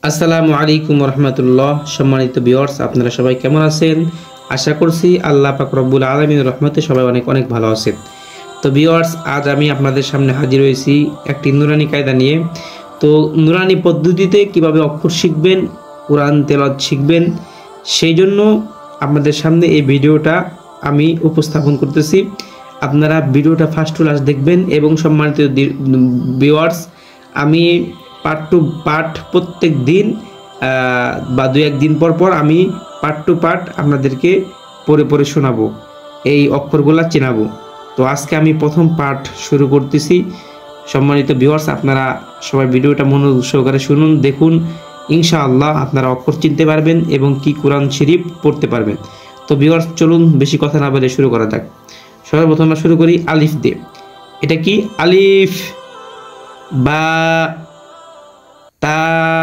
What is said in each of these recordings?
আসসালামু আলাইকুম রহমতুল্লাহ। সম্মানিত ভিউয়ার্স, আপনারা সবাই কেমন আছেন? আশা করছি আল্লাহ পাক রব্বুল আলামিনের রহমতে সবাই অনেক অনেক ভালো আছেন। তো ভিউয়ার্স, আজ আমি আপনাদের সামনে হাজির হয়েছি একটি নুরানি কায়দা নিয়ে। তো নুরানি পদ্ধতিতে কিভাবে অক্ষর শিখবেন, কোরআন তেলাওয়াত শিখবেন, সেই জন্য আপনাদের সামনে এই ভিডিওটা আমি উপস্থাপন করতেছি। আপনারা ভিডিওটা ফার্স্ট টু লাস্ট দেখবেন। এবং সম্মানিত ভিউয়ার্স, আমি পার্ট টু পার্ট প্রত্যেক দিন বা দু একদিন পর পর আমি পার্ট টু পার্ট আপনাদেরকে পড়ে পড়ে শোনাবো, এই অক্ষরগুলা চেনাবো। তো আজকে আমি প্রথম পার্ট শুরু করতেছি। সম্মানিত ভিউয়ার্স, আপনারা সবাই ভিডিওটা মনোযোগ সহকারে শুনুন, দেখুন। ইনশাআল্লাহ আপনারা অক্ষর চিনতে পারবেন এবং কি কোরআন শরীফ পড়তে পারবেন। তো ভিউয়ার্স, চলুন বেশি কথা না বলে শুরু করা যাক। সর্বপ্রথম আমরা শুরু করি আলিফ দিয়ে। এটা কি? আলিফ, বা, তা,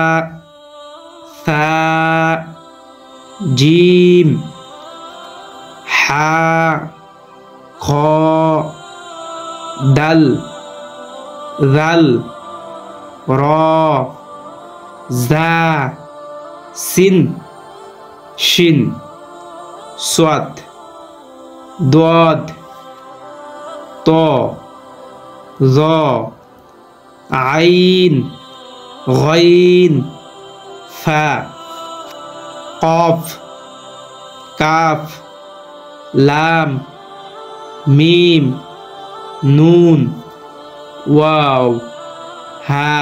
সা, জিম, হা, খ, দাল, জাল, র, জা, সিন, শিন, সাদ, দাদ, ত, জ, আইন, গাইন, ফা, কফ, কাফ, লাম, মিম, নুন, ওয়াও, হা,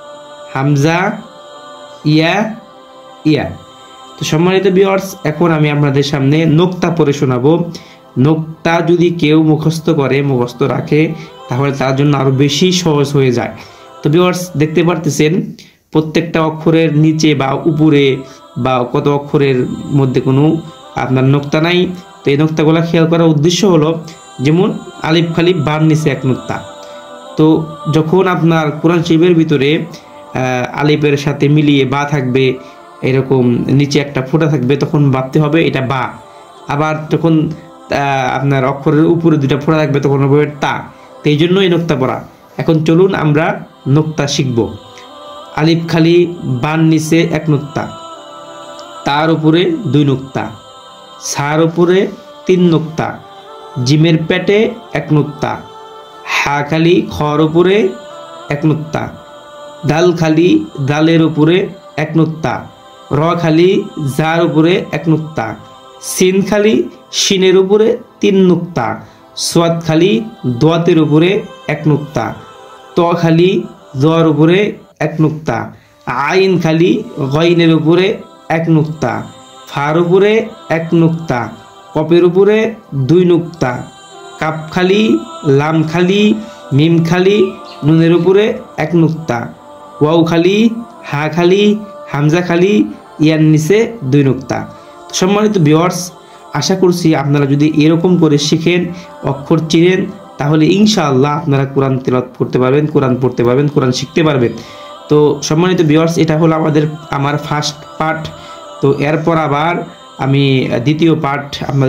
হামজা, ইয়া, ইয়া। তো সম্মানিত ভিউয়ার্স, এখন আমি আপনাদের সামনে নোক্তা পড়ে শোনাবো। নোক্তা যদি কেউ মুখস্থ রাখে, তাহলে তার জন্য আরো বেশি সহজ হয়ে যায়। তো ভিউয়ার্স, দেখতে পারতেছেন প্রত্যেকটা অক্ষরের নিচে বা উপরে বা কত অক্ষরের মধ্যে কোনো আপনার নোক্তা নাই। তো এই নোক্তাগুলো খেয়াল করার উদ্দেশ্য হলো, যেমন আলিফ খালি বার নিচে এক নোক্তা। তো যখন আপনার কোরআন শরীফের ভিতরে আলিফের সাথে মিলিয়ে বা থাকবে, এরকম নিচে একটা ফোঁটা থাকবে, তখন ভাবতে হবে এটা বা। আবার যখন আপনার অক্ষরের উপরে দুটা ফোঁটা থাকবে, তখন হবে তা। তো এই জন্য এই নোক্তা পড়া। এখন চলুন আমরা নোক্তা শিখব। আলিফ খালি বান নিচে এক নোক্তা, তার উপরে দুই নোক্তা, সার উপরে তিন নোক্তা, জিমের পেটে এক নোক্তা, হা খালি খর উপরে এক নোক্তা, দাল খালি দালের উপরে এক নোক্তা, র খালি জার উপরে এক নোক্তা, সিন খালি শিনের উপরে তিন নোক্তা, সাদ খালি দোয়াতের উপরে এক নোক্তা, ত খালি জর উপরে এক নোক্তা, আইন খালি গাইনের উপরে এক নোক্তা, ফার উপরে এক নোক্তা, কপের উপরে দুই নোক্তা, কাপ খালি লাম খালি মিম খালি নুনের উপরে এক নোক্তা, ওয়াও খালি হা খালি হামজা খালি ইয়ার নিচে দুই নোক্তা। সম্মানিত ভিউয়ার্স, আশা করছি আপনারা যদি এরকম করে শিখেন, অক্ষর চিনেন, তাহলে ইনশাআল্লাহ আপনারা কোরআন তেলাওয়াত করতে পারবেন, কোরআন পড়তে পারবেন, কোরআন শিখতে পারবেন। তো সম্মানিত ভিউয়ার্স, এটা হলো আমার ফার্স্ট পার্ট। তো এরপর আবার আমি দ্বিতীয় পার্ট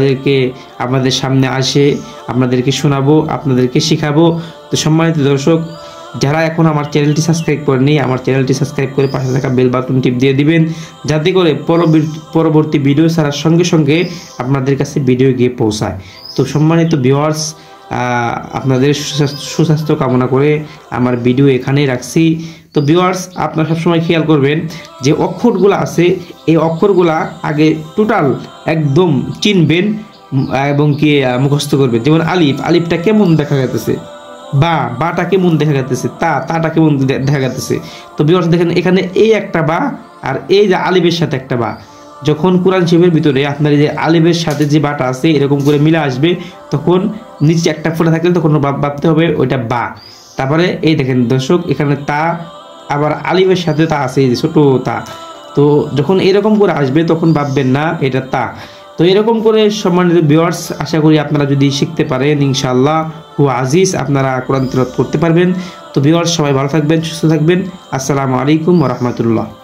আপনাদের সামনে আপনাদেরকে শোনাবো, আপনাদেরকে শিখাবো। তো সম্মানিত দর্শক, যারা এখন আমার চ্যানেলটি সাবস্ক্রাইব করেনি, আমার চ্যানেলটি সাবস্ক্রাইব করে পাশে থাকা বেল বাটন টিপ দিয়ে দিবেন, যাতে করে পরবর্তী ভিডিও ছাড়ার সঙ্গে সঙ্গে আপনাদের কাছে ভিডিও গিয়ে পৌঁছায়। তো সম্মানিত ভিউয়ার্স, আপনাদের সুস্বাস্থ্য কামনা করে আমার ভিডিও এখানেই রাখছি। তো ভিউয়ার্স, আপনারা সবসময় খেয়াল করবেন যে অক্ষরগুলো আছে, এই অক্ষরগুলা আগে টোটাল একদম চিনবেন এবং কি মুখস্থ করবেন। যেমন আলিফটা কেমন দেখা যাচ্ছে, বাটা কেমন দেখা যাচ্ছে, তাটা কেমন দেখা যাচ্ছে। তো ভিউয়ার্স দেখেন, এখানে এই একটা বা, আর এই যে আলিফের সাথে একটা বা। যখন কোরআন শরীফের ভিতরে আপনার এই যে আলিফের সাথে যে বাটা আছে এরকম করে মিলে আসবে, তখন নিচে একটা ফোঁটা থাকলে তখন ভাবতে হবে ওইটা বা। তারপরে এই দেখেন দর্শক, এখানে তা, আবার আলিফের সাথে তা আছে, এই যে ছোট তা। তো যখন এরকম করে আসবে তখন ভাববেন না এটা তা। তো এরকম করে সম্মানিত ভিউয়ার্স, আশা করি আপনারা যদি শিখতে পারেন, ইনশাআল্লাহ আজিজ আপনারা কোরআন তেলাওয়াত করতে পারবেন। তো ভিউয়ার্স, সবাই ভালো থাকবেন, সুস্থ থাকবেন। আসসালামু আলাইকুম ওয়া রাহমাতুল্লাহ।